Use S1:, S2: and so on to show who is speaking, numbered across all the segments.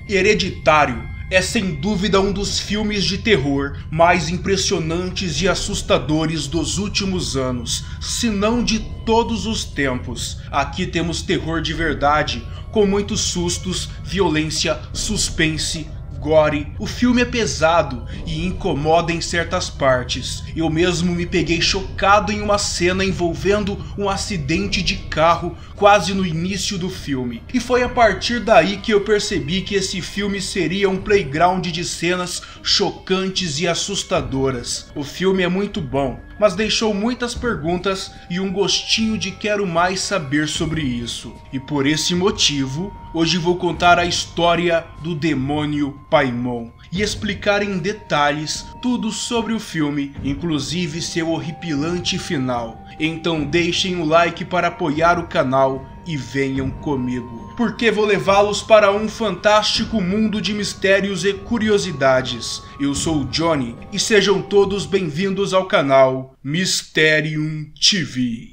S1: Hereditário é sem dúvida um dos filmes de terror mais impressionantes e assustadores dos últimos anos, se não de todos os tempos. Aqui temos terror de verdade, com muitos sustos, violência, suspense, gore. O filme é pesado e incomoda em certas partes. Eu mesmo me peguei chocado em uma cena envolvendo um acidente de carro quase no início do filme. E foi a partir daí que eu percebi que esse filme seria um playground de cenas chocantes e assustadoras. O filme é muito bom, mas deixou muitas perguntas e um gostinho de quero mais saber sobre isso. E por esse motivo, hoje vou contar a história do demônio Paimon e explicar em detalhes tudo sobre o filme, inclusive seu horripilante final. Então deixem o like para apoiar o canal e venham comigo, porque vou levá-los para um fantástico mundo de mistérios e curiosidades. Eu sou o Johnny e sejam todos bem-vindos ao canal Mysterium TV.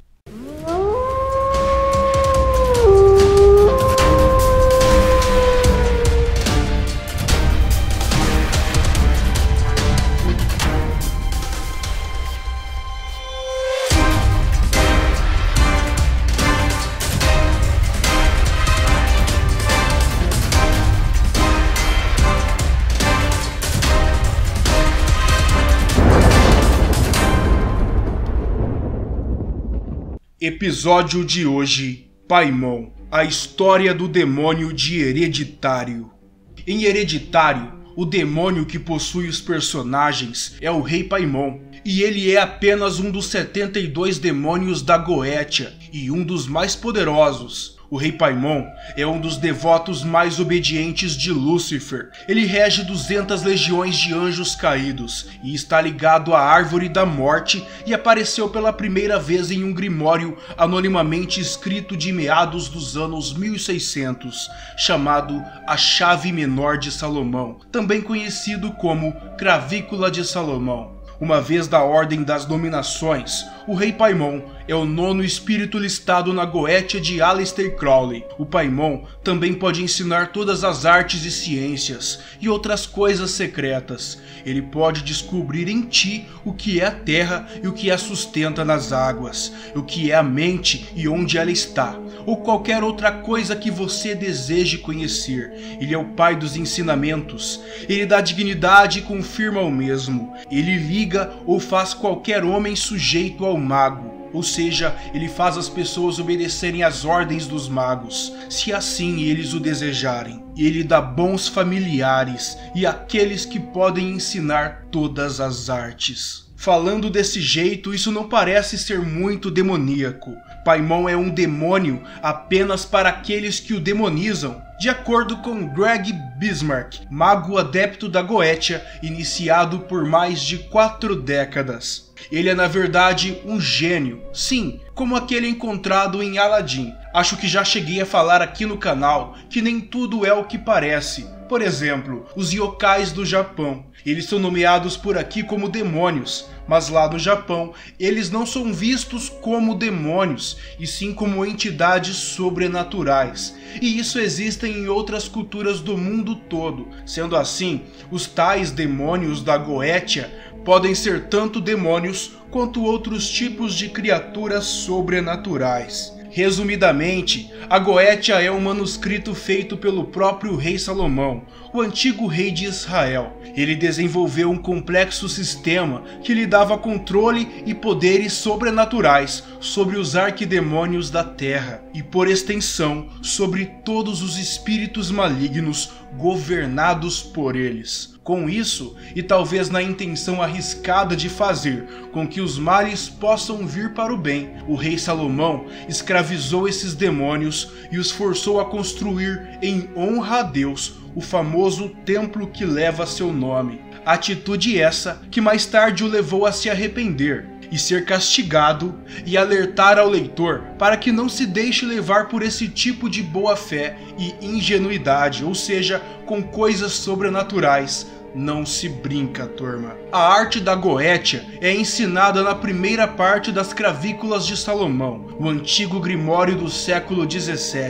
S1: Episódio de hoje: Paimon, a história do demônio de Hereditário. Em Hereditário, o demônio que possui os personagens é o Rei Paimon, e ele é apenas um dos 72 demônios da Goetia e um dos mais poderosos. O Rei Paimon é um dos devotos mais obedientes de Lúcifer. Ele rege 200 legiões de anjos caídos e está ligado à Árvore da Morte e apareceu pela primeira vez em um grimório anonimamente escrito de meados dos anos 1600, chamado A Chave Menor de Salomão, também conhecido como Cravícula de Salomão. Uma vez da Ordem das Dominações, o Rei Paimon é o 9º espírito listado na Goetia de Aleister Crowley. O Paimon também pode ensinar todas as artes e ciências e outras coisas secretas. Ele pode descobrir em ti o que é a terra e o que a sustenta nas águas, o que é a mente e onde ela está, ou qualquer outra coisa que você deseje conhecer. Ele é o pai dos ensinamentos. Ele dá dignidade e confirma o mesmo. Ele liga ou faz qualquer homem sujeito ao mago. Ou seja, ele faz as pessoas obedecerem às ordens dos magos, se assim eles o desejarem. Ele dá bons familiares e aqueles que podem ensinar todas as artes. Falando desse jeito, isso não parece ser muito demoníaco. Paimon é um demônio apenas para aqueles que o demonizam, de acordo com Greg Bismarck, mago adepto da Goetia, iniciado por mais de 4 décadas. Ele é na verdade um gênio, sim, como aquele encontrado em Aladdin. Acho que já cheguei a falar aqui no canal que nem tudo é o que parece. Por exemplo, os yokais do Japão. Eles são nomeados por aqui como demônios, mas lá no Japão eles não são vistos como demônios, e sim como entidades sobrenaturais. E isso existe em outras culturas do mundo todo. Sendo assim, os tais demônios da Goetia podem ser tanto demônios quanto outros tipos de criaturas sobrenaturais. Resumidamente, a Goetia é um manuscrito feito pelo próprio rei Salomão, o antigo rei de Israel. Ele desenvolveu um complexo sistema que lhe dava controle e poderes sobrenaturais sobre os arquidemônios da terra e, por extensão, sobre todos os espíritos malignos governados por eles. Com isso, e talvez na intenção arriscada de fazer com que os males possam vir para o bem, o rei Salomão escravizou esses demônios e os forçou a construir em honra a Deus o famoso templo que leva seu nome. Atitude essa que mais tarde o levou a se arrepender e ser castigado e alertar ao leitor para que não se deixe levar por esse tipo de boa fé e ingenuidade, ou seja, com coisas sobrenaturais. Não se brinca, turma. A arte da Goetia é ensinada na primeira parte das Cravículas de Salomão, o antigo grimório do século XVII.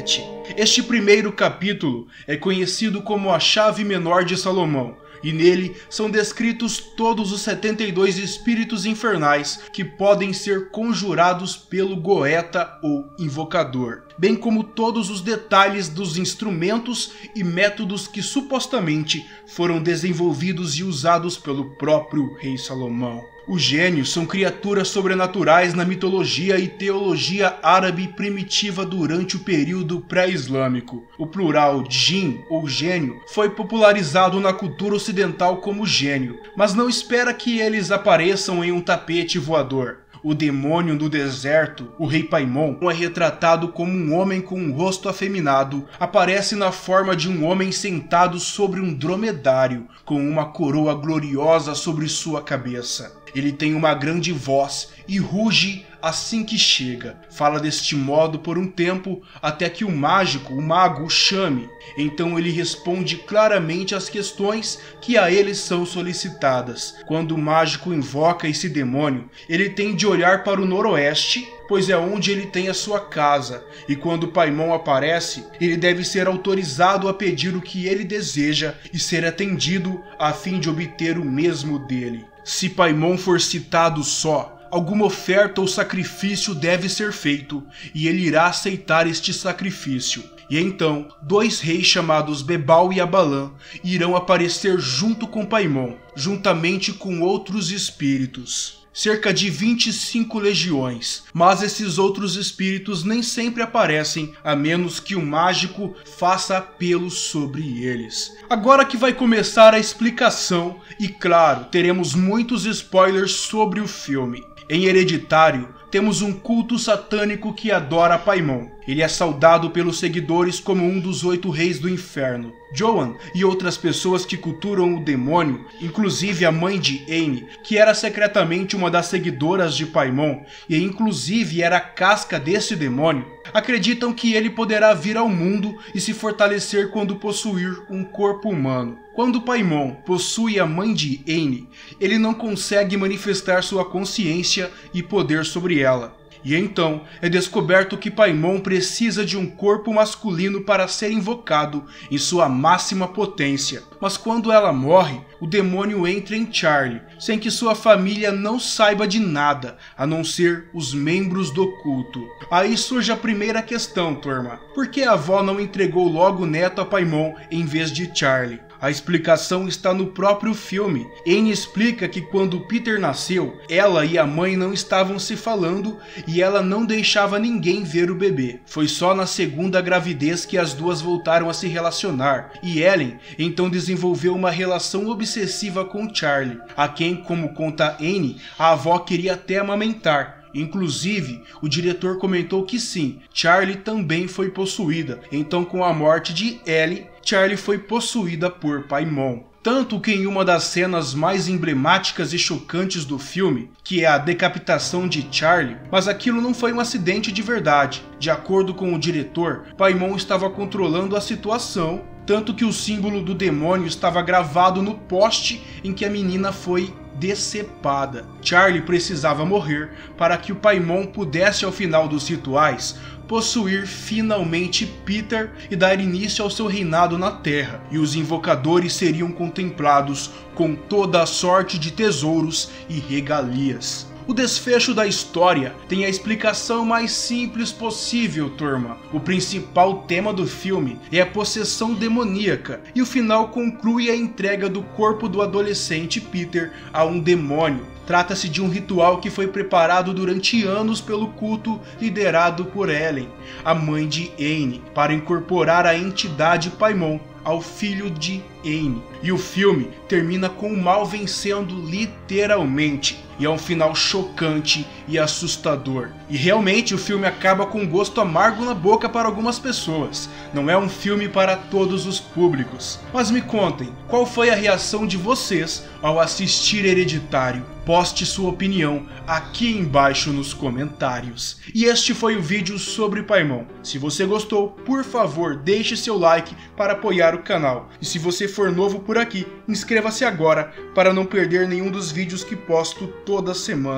S1: Este primeiro capítulo é conhecido como a Chave Menor de Salomão, e nele são descritos todos os 72 espíritos infernais que podem ser conjurados pelo Goeta ou invocador, bem como todos os detalhes dos instrumentos e métodos que supostamente foram desenvolvidos e usados pelo próprio rei Salomão. Os gênios são criaturas sobrenaturais na mitologia e teologia árabe primitiva durante o período pré-islâmico. O plural djin ou gênio foi popularizado na cultura ocidental como gênio, mas não espera que eles apareçam em um tapete voador. O demônio do deserto, o rei Paimon, é retratado como um homem com um rosto afeminado, aparece na forma de um homem sentado sobre um dromedário, com uma coroa gloriosa sobre sua cabeça. Ele tem uma grande voz e ruge assim que chega. Fala deste modo por um tempo até que o mago, o chame. Então ele responde claramente às questões que a ele são solicitadas. Quando o mágico invoca esse demônio, ele tem de olhar para o noroeste, pois é onde ele tem a sua casa, e quando Paimon aparece, ele deve ser autorizado a pedir o que ele deseja e ser atendido a fim de obter o mesmo dele. Se Paimon for citado só, alguma oferta ou sacrifício deve ser feito, e ele irá aceitar este sacrifício. E então, dois reis chamados Bebal e Abalan irão aparecer junto com Paimon, juntamente com outros espíritos. Cerca de 25 legiões, mas esses outros espíritos nem sempre aparecem, a menos que o mágico faça apelo sobre eles. Agora que vai começar a explicação, e claro, teremos muitos spoilers sobre o filme. Em Hereditário, temos um culto satânico que adora Paimon. Ele é saudado pelos seguidores como um dos 8 reis do inferno. Joan e outras pessoas que cultuam o demônio, inclusive a mãe de Aine, que era secretamente uma das seguidoras de Paimon e inclusive era a casca desse demônio, acreditam que ele poderá vir ao mundo e se fortalecer quando possuir um corpo humano. Quando Paimon possui a mãe de Aine, ele não consegue manifestar sua consciência e poder sobre ela. E então é descoberto que Paimon precisa de um corpo masculino para ser invocado em sua máxima potência. Mas quando ela morre, o demônio entra em Charlie, sem que sua família não saiba de nada, a não ser os membros do culto. Aí surge a primeira questão, turma. Por que a avó não entregou logo o neto a Paimon em vez de Charlie? A explicação está no próprio filme. Aine explica que quando Peter nasceu, ela e a mãe não estavam se falando e ela não deixava ninguém ver o bebê. Foi só na segunda gravidez que as duas voltaram a se relacionar, e Ellen então desenvolveu uma relação obsessiva com Charlie, a quem, como conta Aine, a avó queria até amamentar. Inclusive, o diretor comentou que sim, Charlie também foi possuída, então com a morte de Ellie, Charlie foi possuída por Paimon. Tanto que em uma das cenas mais emblemáticas e chocantes do filme, que é a decapitação de Charlie, mas aquilo não foi um acidente de verdade. De acordo com o diretor, Paimon estava controlando a situação, tanto que o símbolo do demônio estava gravado no poste em que a menina foi decepada. Charlie precisava morrer para que o Paimon pudesse, ao final dos rituais, possuir finalmente Peter e dar início ao seu reinado na Terra, e os invocadores seriam contemplados com toda a sorte de tesouros e regalias. O desfecho da história tem a explicação mais simples possível, turma. O principal tema do filme é a possessão demoníaca, e o final conclui a entrega do corpo do adolescente Peter a um demônio. Trata-se de um ritual que foi preparado durante anos pelo culto liderado por Ellen, a mãe de Aine, para incorporar a entidade Paimon ao filho de Aine. E o filme termina com o mal vencendo literalmente, e é um final chocante e assustador. E realmente o filme acaba com um gosto amargo na boca para algumas pessoas. Não é um filme para todos os públicos. Mas me contem, qual foi a reação de vocês ao assistir Hereditário? Poste sua opinião aqui embaixo nos comentários. E este foi o vídeo sobre Paimon. Se você gostou, por favor, deixe seu like para apoiar o canal. E se você for novo por aqui, inscreva-se agora para não perder nenhum dos vídeos que posto toda semana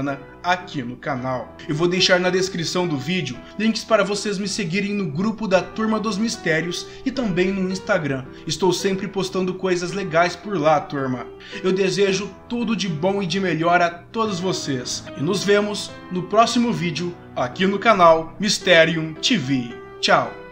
S1: aqui no canal. Eu vou deixar na descrição do vídeo links para vocês me seguirem no grupo da Turma dos Mistérios e também no Instagram. Estou sempre postando coisas legais por lá, turma. Eu desejo tudo de bom e de melhor a todos vocês. E nos vemos no próximo vídeo aqui no canal Mysterium TV. Tchau!